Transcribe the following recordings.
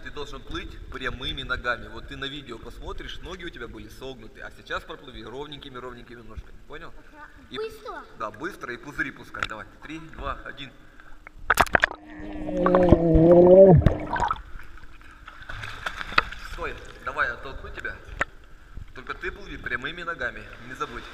ты должен плыть прямыми ногами. Вот ты на видео посмотришь, ноги у тебя были согнуты, а сейчас проплыви ровненькими ножками. Понял? И, Быстро? да, быстро и пузыри пускай. Давай. 3, 2, 1. Стой, давай, я толкну тебя. Только ты плыви прямыми ногами, не забудь.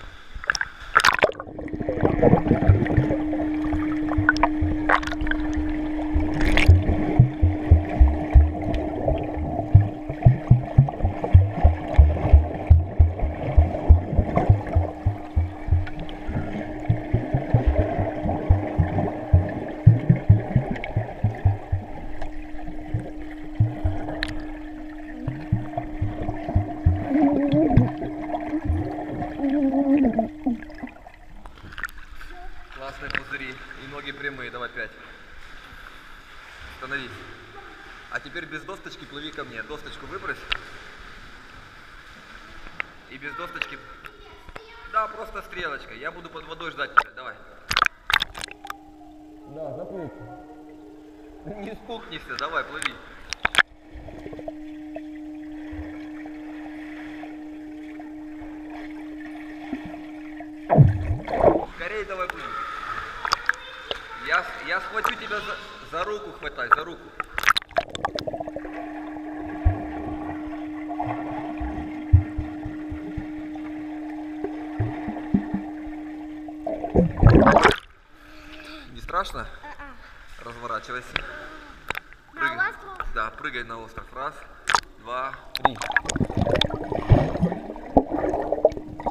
Классные пузыри и ноги прямые, давай 5. Становись. А теперь без досточки плыви ко мне. Досточку выбрось. И без досточки... Да, просто стрелочкой. Я буду под водой ждать тебя. Давай. Да, заплыть. Не спухнешься, давай, плыви. Скорей давай плыви. Я схвачу тебя за руку, хватай, за руку. Не страшно? Разворачивайся. Прыгай. На остров? Да, прыгай на остров. 1, 2, 3.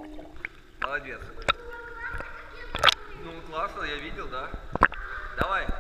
Молодец. Ну, классно, я видел, да? Давай.